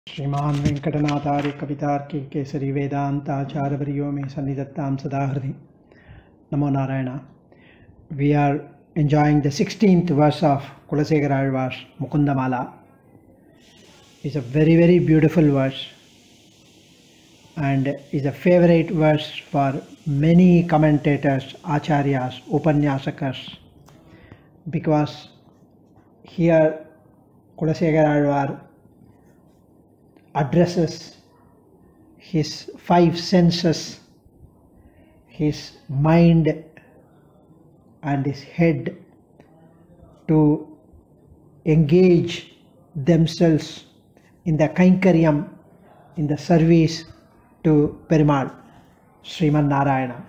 श्रीमान वेंकटनाथार्य कवितार्की केसरी वेदांताचार्यवर्यो मे सन्निधत्तां सदा हृदि. Namo Narayana. We are enjoying the 16th verse of Kulasekara Alvar's Mukundamala. It's a very, very beautiful verse and is a favorite verse for many commentators, acharyas, upanyasakas, because here Kulasekara Alvar addresses his five senses, his mind and his head, to engage themselves in the Kainkaryam, in the service to Perumal, Sriman Narayana.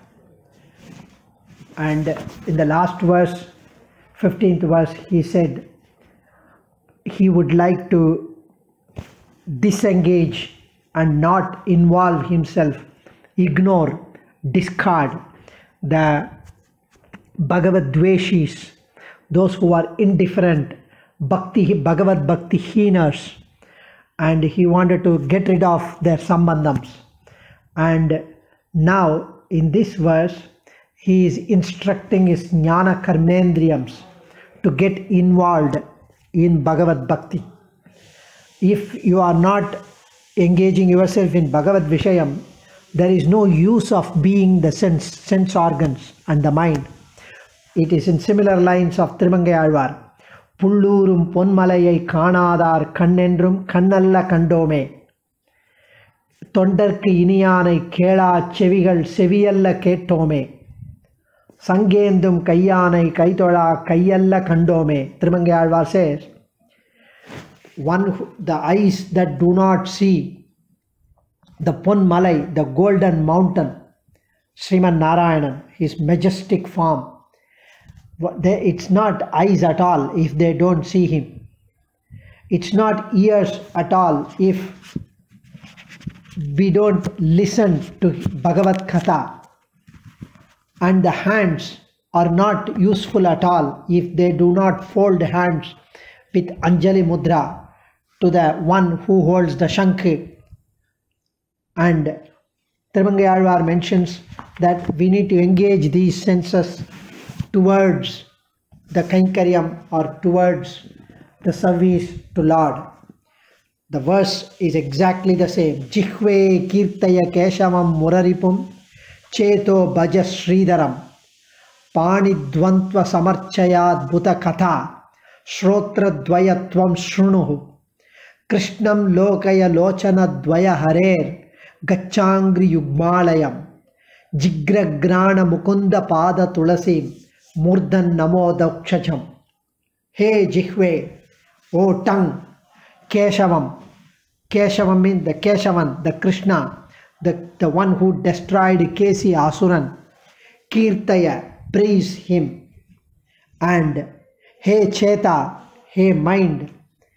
And in the last verse, 15th verse, he said he would like to disengage and not involve himself, ignore, discard the Bhagavad Dveshis, those who are indifferent, Bhagavad Bhakti heeners, and he wanted to get rid of their sambandhams. And now in this verse he is instructing his jnana karmendriyams to get involved in Bhagavad Bhakti. If you are not engaging yourself in Bhagavad Vishayam, there is no use of being the sense organs and the mind. It is in similar lines of Thirumangai Alvar. Pullurum ponmalayai kaanadar kannendrum kannalla kandome. Tondarku iniyanai kela chevigal seviyalla kettome. Sangendum kayyanai kaithola kayyalla kandome. Thirumangai Alvar says, the eyes that do not see the Ponmalai, the golden mountain, Sriman Narayanan, his majestic form. It's not eyes at all if they don't see him. It's not ears at all if we don't listen to Bhagavad Katha. And the hands are not useful at all if they do not fold hands with Anjali Mudra to the one who holds the Shankh. And Thirumangai Alvar mentions that we need to engage these senses towards the Kainkaryam or towards the service to Lord. The verse is exactly the same. Jihve kirtaya keshavam muraripum cheto bhaja sridharam panidvantva samarchayad bhuta katha shrotra dvayatvam shrunuhu krishnam lokaya lochana dvaya harer Gachangri Yugmalayam Jigragrana Mukunda Pada Tulasim Murdan Namo Dakshacham. Hey Jihve, O tongue, Keshavam. Keshavam means the Keshavan, the Krishna, the one who destroyed Kesi Asuran. Kirtaya, praise him. And Hey Cheta, hey mind.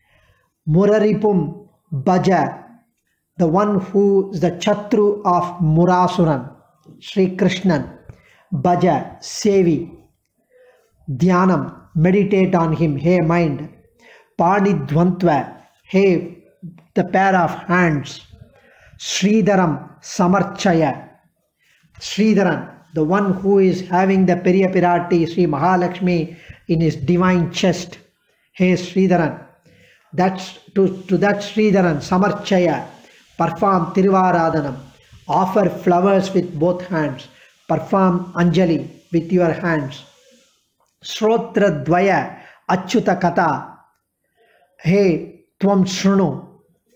Muraripum Bhaja, the one who is the Chatru of Murasuran, Sri Krishnan. Bhaja, Sevi. Dhyanam, meditate on him, hey mind. Panidvantva, hey the pair of hands. Sridharam, Samarchaya. Sridharan, the one who is having the Periyapirati, Sri Mahalakshmi in his divine chest. Hey Sridharan. That's to that Sridharan, Samarchaya. Perform Tiruvaradhanam, offer flowers with both hands, perform Anjali with your hands. Shrotra Dvaya, Achyuta Katha, hey Tvam Shrunu,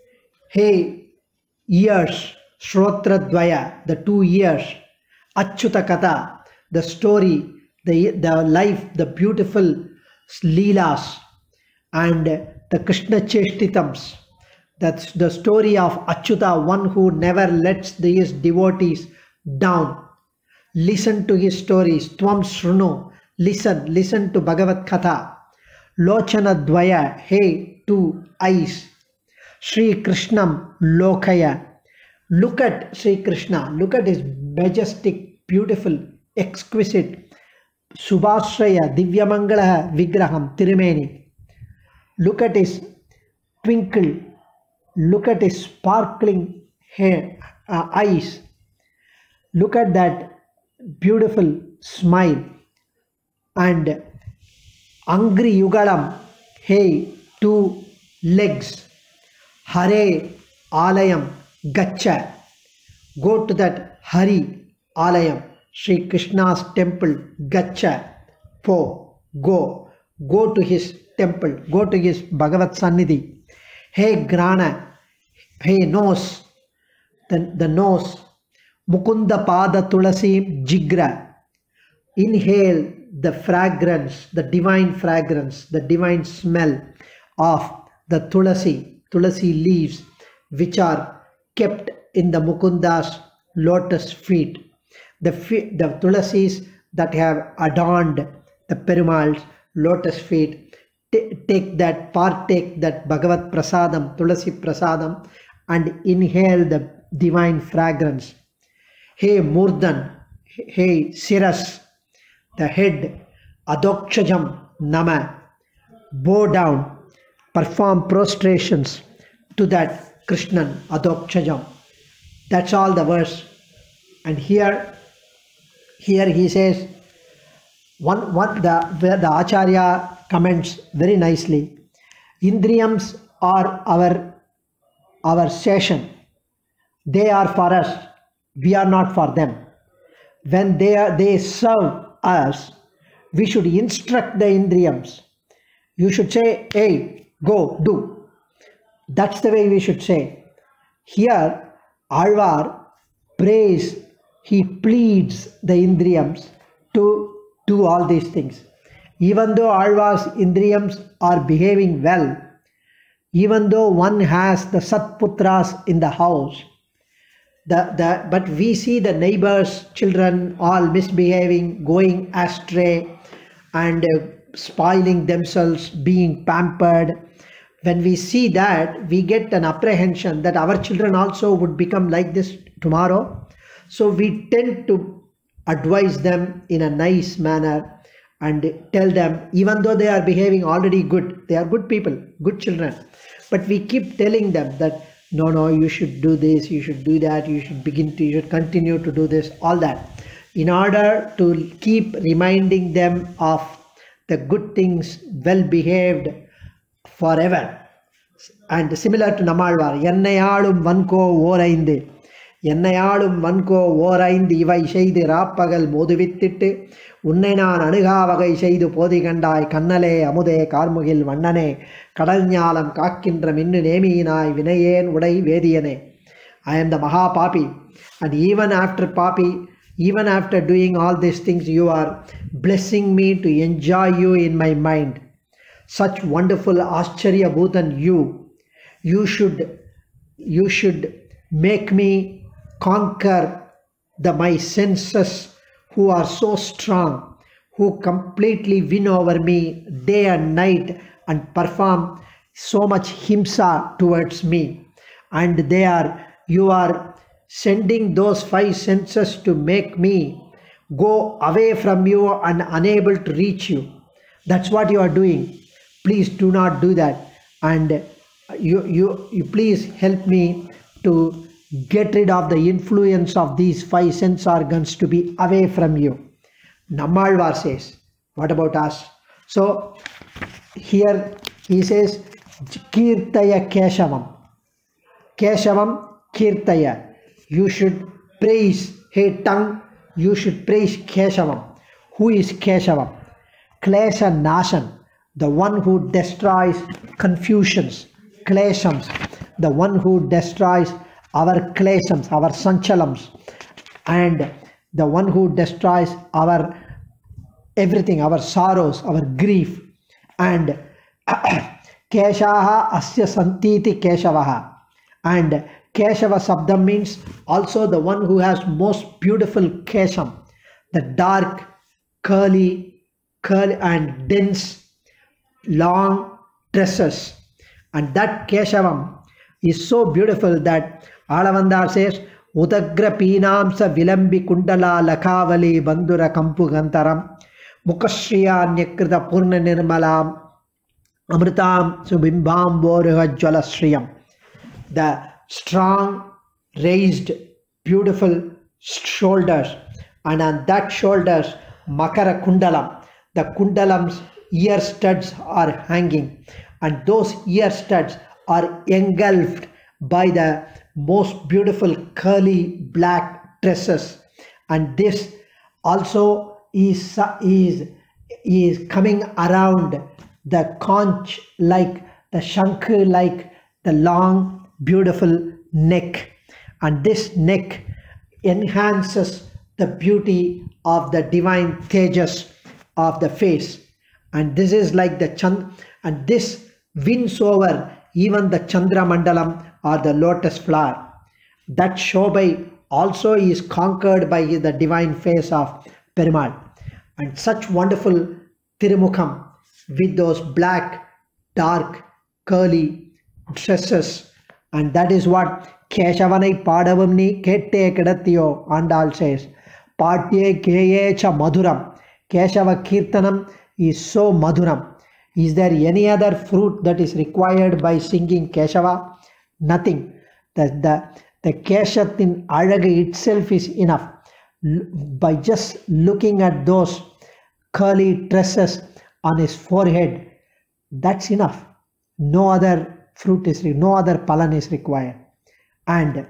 hey ears, Shrotra Dvaya, the two ears, Achyuta Katha, the story, the life, the beautiful Leelas and the Krishna Cheshtitams. That's the story of Achyuta, one who never lets his devotees down. Listen to his stories. Tvam Shrunu. Listen to Bhagavad Katha. Lochana Dvaya, hey, two eyes. Sri Krishnam Lokaya. Look at Sri Krishna. Look at his majestic, beautiful, exquisite Subhashraya Divyamangala Vigraham Tirumeni. Look at his twinkle Look at his sparkling hair, eyes. Look at that beautiful smile. And Angri Yugalam, hey, 2 legs. Hare Alayam Gacha. Go to that Hari Alayam, Sri Krishna's temple. Gacha. Go. Go to his temple. Go to his Bhagavat Sannidhi. Hey Grana. Hey nose. The nose. Mukunda Pada Tulasi Jigra. Inhale the fragrance, the divine fragrance, the divine smell of the tulasi leaves, which are kept in the Mukunda's lotus feet. The tulasis that have adorned the Perumal's lotus feet, partake that Bhagavat Prasadam, Tulasi Prasadam, and inhale the divine fragrance. Hey Murdan, hey Siras, the head, Adokshajam Nama, bow down, perform prostrations to that Krishnan, Adokshajam. That's all the verse. And here he says, the Acharya comments very nicely. Indriyams are our session. They are for us. We are not for them. When they serve us, we should instruct the Indriyams. You should say, hey, go, do. That's the way we should say. Here, Alvar prays, he pleads the Indriyams to do all these things. Even though Alvar's Indriyams are behaving well, even though one has the Satputras in the house, but we see the neighbors' children all misbehaving, going astray, and spoiling themselves, being pampered. When we see that, we get an apprehension that our children also would become like this tomorrow. So we tend to advise them in a nice manner and tell them, even though they are behaving already good, they are good people, good children, but we keep telling them that no, you should do this, you should do that, you should continue to do this, all that, in order to keep reminding them of the good things, well behaved forever. And similar to Namalvar, Yannayalum Vanko Vorainde, Yannayalum Vanko Vorainde Iva Ishaidu Rapagal Moduvittitte, Unnenan Anugavagai Shaidu Podigandai, Kannale, Amude, Karmugil, Vandane, Kadalnyalam, Kakindra, Minnu Neminai, Vinayen, Udai, Vediane. I am the Maha Papi. And even after Papi, even after doing all these things, you are blessing me to enjoy you in my mind. Such wonderful Ascharya Bhutan you should make me conquer my senses who are so strong, who completely win over me day and night and perform so much himsa towards me. And you are sending those 5 senses to make me go away from you and unable to reach you. That's what you are doing. Please do not do that. And you please help me to get rid of the influence of these 5 sense organs to be away from you. Nammalvar says, what about us? So here he says, Kirtaya Keshavam. Keshavam Kirtaya. You should praise, hey tongue, you should praise Keshavam. Who is Keshavam? Klesha Nashan, the one who destroys confusions, Kleshams, the one who destroys our kleshams, our sanchalams, and the one who destroys our everything, our sorrows, our grief. And Keshaha Asya Santiti Keshavaha. And Keshava Sabdam means also the one who has most beautiful Kesham, the dark, curly and dense, long tresses. And that Keshavam is so beautiful that Alavandar says, Udagra Pinamsa Vilambi Kundala Lakavali Bandura Kampu Gantaram Mukashriya Nyakrita Purna Nirmalam Amritam Subimbam Boruha Jalashriyam. the strong, raised, beautiful shoulders, and on that shoulders, Makara Kundalam. The Kundalam's ear studs are hanging, and those ear studs are engulfed by the most beautiful curly black tresses, and this also is coming around the conch like the shankh, like the long beautiful neck, and this neck enhances the beauty of the divine tejas of the face, and this is like the chand, and this wins over even the Chandra Mandalam or the lotus flower. That Shobhai also is conquered by the divine face of Perumal, and such wonderful Tirumukham with those black, dark, curly tresses, and that is what Keshavanai Padavamni Kette Kedatio Andal says. Patye Keye Cha Madhuram. Keshava Kirtanam is so Madhuram. Is there any other fruit that is required by singing Keshava? Nothing. The Keshatin Alaga itself is enough. By just looking at those curly tresses on his forehead, that's enough. No other fruit is, no other palan is required. And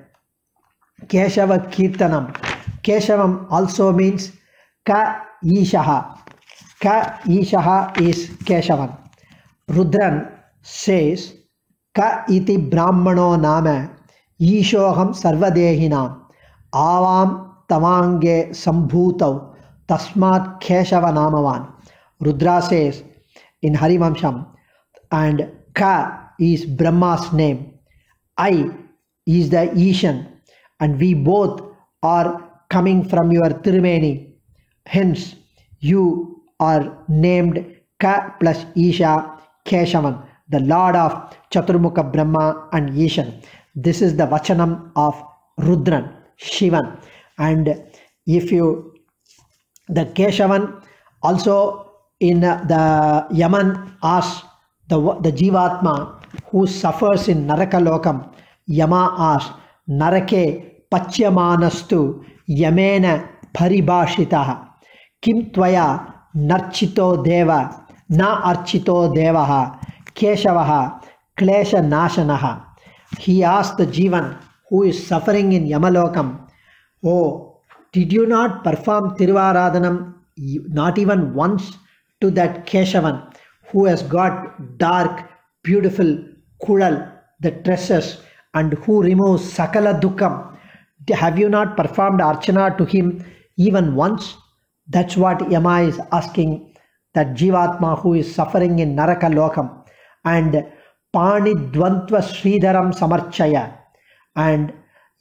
Keshava Kirtanam. Keshavam also means Ka Ishaha. Ka Ishaha is Keshavan. Rudran says, Ka iti Brahmano nama Ishoham Sarvadehinam Avam Tavange Sambhutau Tasmat Keshava Namavan. Rudra says in Harivamsham, and Ka is Brahma's name, I is the Ishan, and we both are coming from your Tirumeni. Hence, you are named Ka plus Isha Keshavan, the Lord of Chaturmukha Brahma and Ishan. This is the Vachanam of Rudran, Shivan. And if you, the Keshavan also in the Yaman asks the Jivatma who suffers in Naraka Lokam, Yama asks, Narake Pachyamanastu Yamena Paribhashitaha Kim Tvaya Narchito Deva Na Archito Devaha Keshavaha Klesha Nashanaha. He asked the Jivan who is suffering in Yamalokam, oh, did you not perform Tiruvaradhanam not even once to that Keshavan who has got dark, beautiful Kudal, the tresses, and who removes Sakala Dukkam? Have you not performed Archana to him even once? That's what Yama is asking that Jivatma who is suffering in Naraka Lokam. And Pani Dvantva Sridharam Samarchaya. And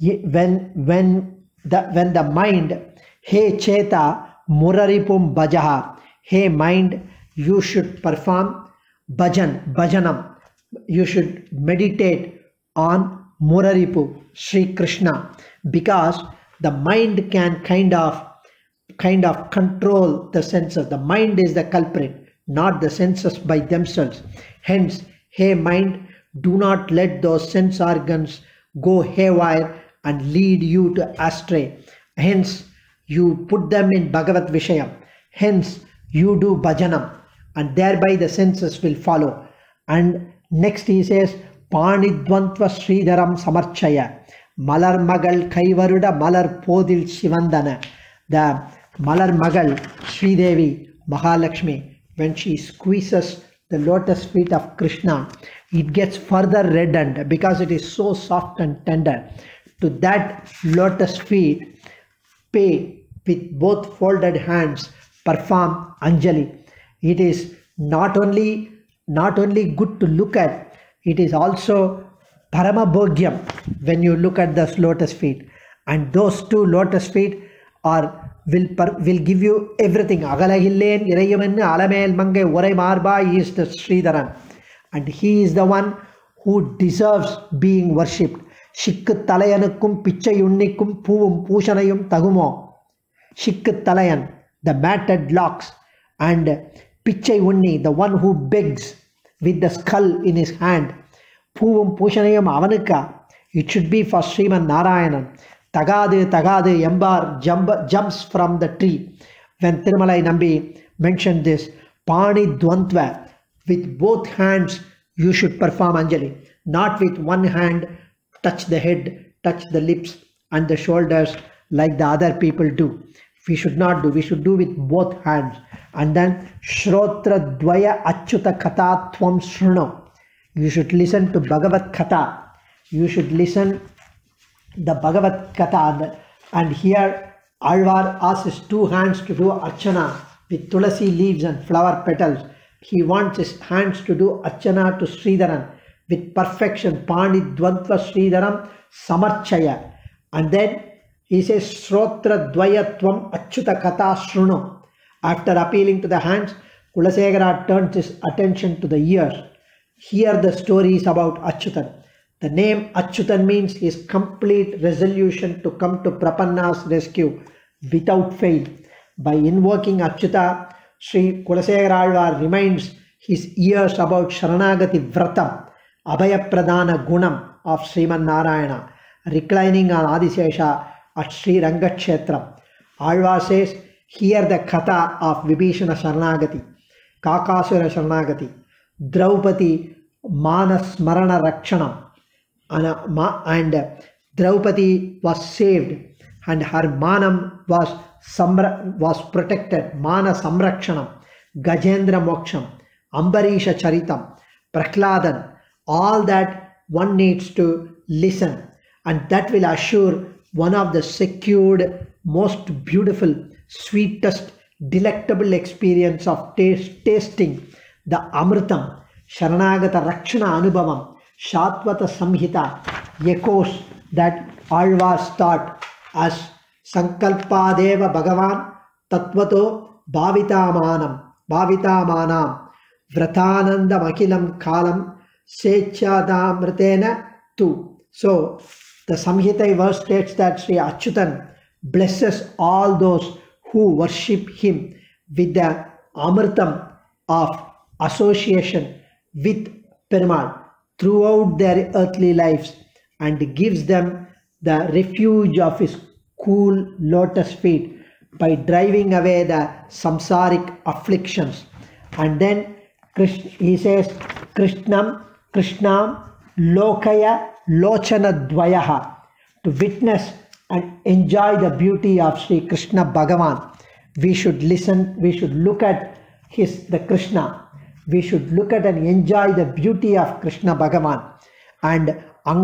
when the mind, Hey Cheta Muraripum Bhajaha, hey mind, you should perform bhajanam. You should meditate on Muraripu, Sri Krishna, because the mind can kind of control the senses. The mind is the culprit, not the senses by themselves. Hence, hey mind, do not let those sense organs go haywire and lead you to astray. Hence, you put them in Bhagavat Vishayam. Hence, you do bhajanam, and thereby the senses will follow. And next he says, Panidvantva Sridharam Samarchaya. Malar Magal Kaivaruda Malar Podil Shivandana. The Malar Magal Sridevi Mahalakshmi, when she squeezes the lotus feet of Krishna, it gets further reddened because it is so soft and tender. To that lotus feet, pay with both folded hands, perform Anjali. It is not only good to look at, it is also Paramabhogyam when you look at the lotus feet. And those two lotus feet will give you everything. Agalahillen Irayaman Alamel Mange Urai Marba is the Sridharan. And he is the one who deserves being worshipped. Shikku Talayanukum Pichayunnikum Puvum Pushanayum Tagumo. Shikku Talayan, the matted locks, and Pichayunni, the one who begs with the skull in his hand. Puvum Pushanayam Avanuka. It should be for Sriman Narayanan. Tagadu, Tagadu, Embar jumps from the tree. When Tirumalai Nambi mentioned this, Pani Dvantva, with both hands you should perform Anjali. Not with one hand, touch the head, touch the lips and the shoulders like the other people do. We should not do. We should do with both hands. And then Shrotra Dvaya Achyuta Katha Tvam Shruno. You should listen to Bhagavad Katha. You should listen the Bhagavad Katha. And here Alvar asks his two hands to do Archana with Tulasi leaves and flower petals. He wants his hands to do Archana to Sridharan with perfection. Pani Dvantva Sridharam Samarchaya. And then he says Shrotra Dvayatvam Achyuta Katha Shruno. After appealing to the hands, Kulasegara turns his attention to the ears. Here the story is about Achyutan. The name Achyutan means his complete resolution to come to Prapanna's rescue without fail. By invoking Achyuta, Sri Kulasegara Alvar reminds his ears about Sharanagati Vratam, Abhaya Pradana Gunam of Sriman Narayana, reclining on Adisesha at Sri Rangakshetram. Alvar says, hear the Katha of Vibhishana Sharanagati, Kakasura Sharanagati, Draupadi Manasmarana Rakshanam, and Draupadi was saved and her Manam was protected. Mana Samrakshanam, Gajendra Moksham, Ambarisha Charitam, Prahladan. All that one needs to listen, and that will assure one of the secured, most beautiful, sweetest, delectable experience of tasting the Amritam, Sharanagata Rakshana Anubhavam, Shatvata Samhita echoes that Alvar's thought as Sankalpadeva Bhagavan Tattvato Bhavitamanam Vratananda Makilam Kalam Sechadamritena Tu. So the Samhita verse states that Sri Achyutan blesses all those who worship him with the Amritam of association with Perumal throughout their earthly lives, and gives them the refuge of his cool lotus feet by driving away the samsaric afflictions. And then he says, Krishnam Lokaya Lochana Dvayaha, to witness and enjoy the beauty of Sri Krishna Bhagavan. We should listen, we should look at the Krishna. We should look at and enjoy the beauty of Krishna Bhagavan. And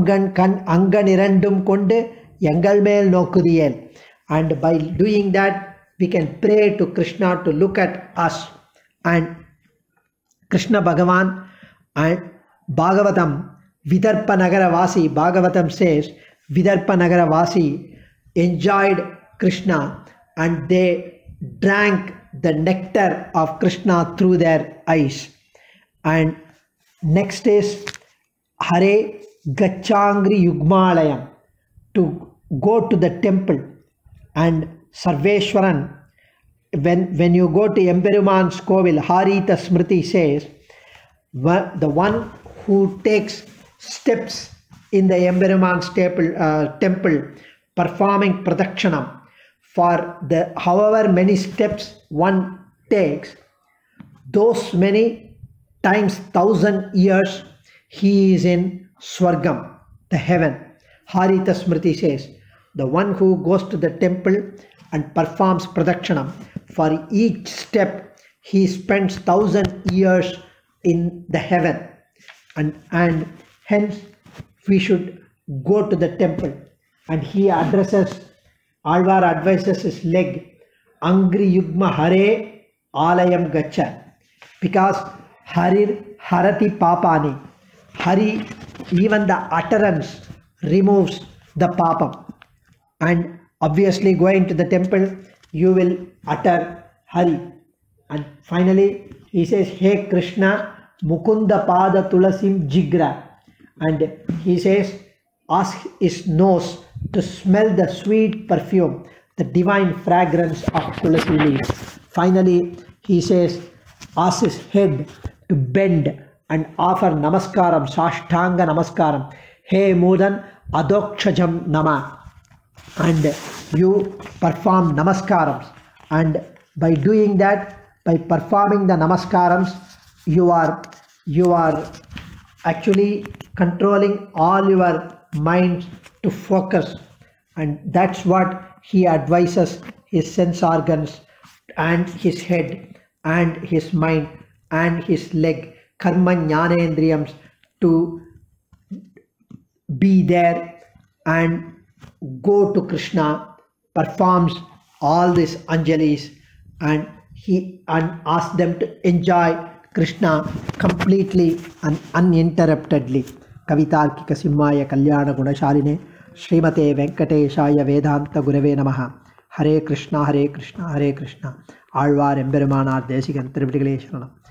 Anganirandum Konde Yangal Mel Nokudiyel. And by doing that, we can pray to Krishna to look at us. And Krishna Bhagavan and Bhagavatam, Vidarbha Nagara Vasi, Bhagavatam says, Vidarbha Nagara Vasi enjoyed Krishna and they drank the nectar of Krishna through their eyes. And next is Hare Gachangri Yugmalayam, to go to the temple. And Sarveshwaran, when you go to Emperuman's Kovil, Harita Smriti says, the one who takes steps in the Emperuman's temple performing Pradakshanam, for the however many steps one takes, those many times 1,000 years he is in Swargam, the heaven. Harita Smriti says, the one who goes to the temple and performs Pradakshanam, for each step he spends 1,000 years in the heaven. And hence we should go to the temple. And he addresses, Alvar advises his leg, Angri Yugma Hare Alayam Gacha, because Harir Harati Papani, Hari, even the utterance removes the Papam. And obviously going to the temple, you will utter Hari. And finally he says, Hey Krishna, Mukunda Pada Tulasim Jigra. And he says, ask his nose to smell the sweet perfume, the divine fragrance of Tulasi leaves. Finally he says, ask his head to bend and offer Namaskaram, Sashtanga Namaskaram. Hey Mudan, Adokshajam Nama, and you perform namaskarams, and by doing that, by performing the namaskarams, you are actually controlling all your minds to focus, and that's what he advises his sense organs and his head and his mind and his leg, karma jnanendriyams, to be there and go to Krishna, performs all these Anjalis, and asks them to enjoy Krishna completely and uninterruptedly. Kavitarkika Simhaya Kalyana Gunashaline Srimate Venkateshaya Vedanta Gurave Namaha. Hare Krishna, Hare Krishna, Hare Krishna. Alvar Emberemanar Desikan Tirupatigalesharanam.